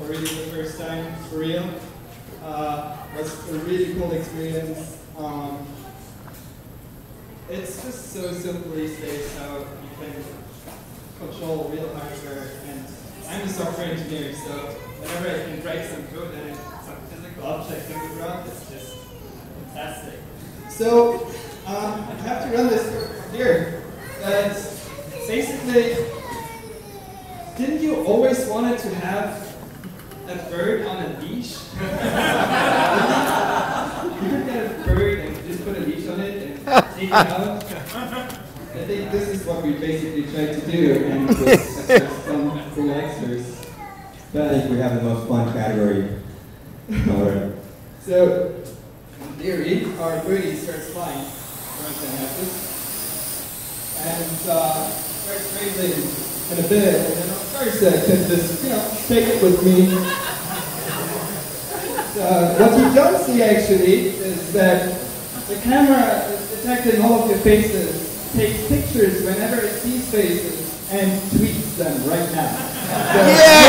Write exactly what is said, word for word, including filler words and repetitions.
really the first time for real. Uh, it was a really cool experience. Um, it's just so simple these days how you can control real hardware, and I'm a software engineer, so whenever I can write some code and some physical object can move around, it's just fantastic. So um, I have to run this from here. But basically, didn't you always wanted to have a bird on a leash? You could get a bird and just put a leash on it and take it out. I think this is what we basically tried to do, and with some cool extras. But I think we have the most fun category. Alright. So, in theory, our birdie starts flying. We're going to have this. And uh, starts raising in a bit, and then of course I can just, you know, take it with me. Uh, what you don't see actually is that the camera is detecting all of your faces, takes pictures whenever it sees faces, and tweets them right now. So, yeah!